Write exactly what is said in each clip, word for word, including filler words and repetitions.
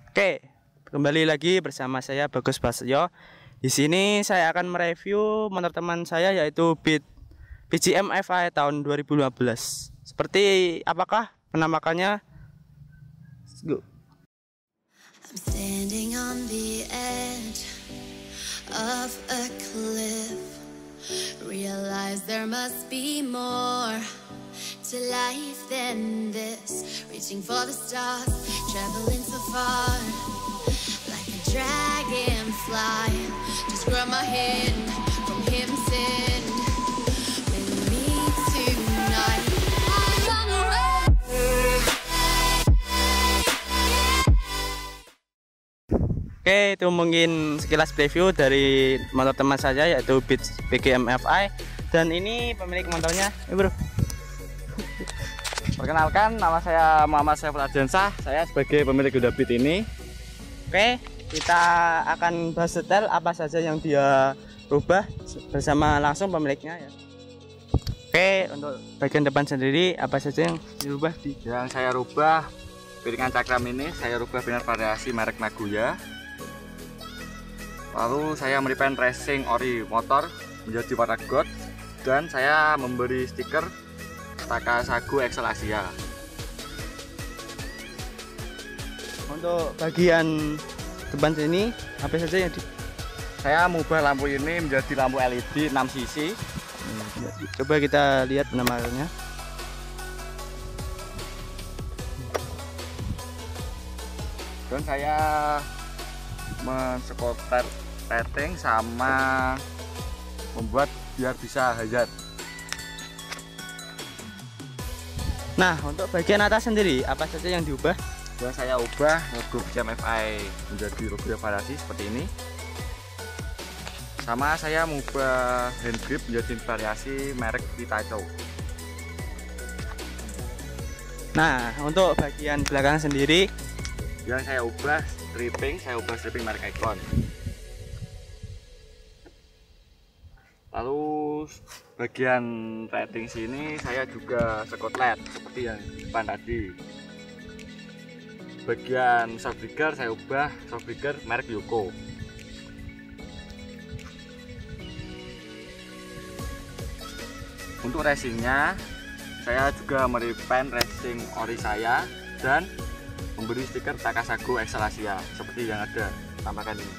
Oke, kembali lagi bersama saya Bagus Prasetyo. Di sini saya akan mereview motor teman saya yaitu Beat B G M F I tahun dua ribu lima belas. Seperti apakah penampakannya? Let's go. I'm standing on the edge of a cliff. Realize there must be more to life than this. Reaching for the stars, traveling so far, like a dragonfly. Just grab my hand from him, sin with me tonight. I'm on the road. Oke, itu mungkin sekilas preview dari motor teman saya yaitu Beat B G M F I. Dan ini pemilik motornya, eh, bro. Perkenalkan, nama saya Muhammad Saiful Ardiansah. Saya sebagai pemilik Honda Beat ini. Oke, kita akan bahas detail apa saja yang dia rubah bersama langsung pemiliknya ya. Oke, untuk bagian depan sendiri apa saja yang dirubah di Yang saya rubah piringan cakram ini, saya rubah dengan variasi merek Nagoya. Lalu saya merepaint racing ori motor menjadi warna gold, dan saya memberi stiker Takasago Excel Asia. Untuk bagian depan sini apa saja yang di Saya mengubah lampu ini menjadi lampu L E D enam sisi. coba kita lihat penampakannya. Dan saya mensekoter rating sama membuat biar bisa hazard. Nah, untuk bagian atas sendiri apa saja yang diubah? Dan saya ubah logo B G M F I menjadi logo variasi seperti ini. Sama saya mengubah hand grip menjadi variasi merek Hitachi. Nah, untuk bagian belakang sendiri Yang saya ubah stripping, saya ubah stripping merek Icon. Lalu bagian rating sini saya juga sekot L E D seperti yang di depan tadi. Bagian shock trigger saya ubah shock trigger merek Yoko. Untuk racingnya saya juga merepaint racing ori saya dan memberi stiker Takasago Excel Asia seperti yang ada tampakan ini.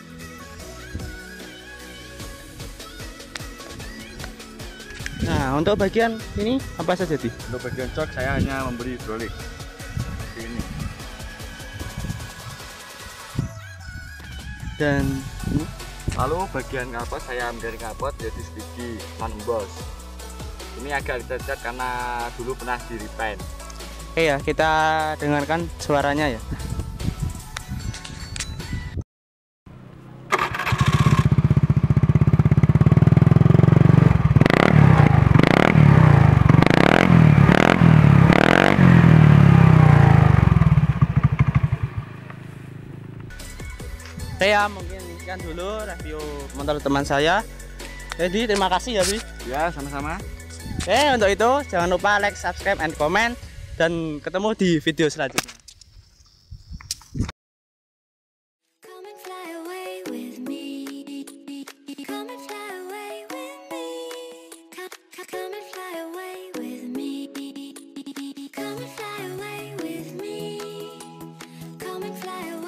Nah, untuk bagian ini apa saja di? Untuk bagian jok saya hanya memberi hidrolik seperti ini. Dan ini Lalu bagian knalpot saya menjadi knalpot jadi sedikit non emboss. Ini agak lecet karena dulu pernah di repaint. Oke ya, kita dengarkan suaranya ya. Oke ya, mungkin sekian dulu review motor teman saya. Jadi terima kasih ya, Bi. Ya, sama-sama. Oke, untuk itu jangan lupa like, subscribe, and comment. Dan ketemu di video selanjutnya. Come and fly away with me. Come and fly away with me. Come, come and fly away with me. Come and fly away with me. Come and fly away.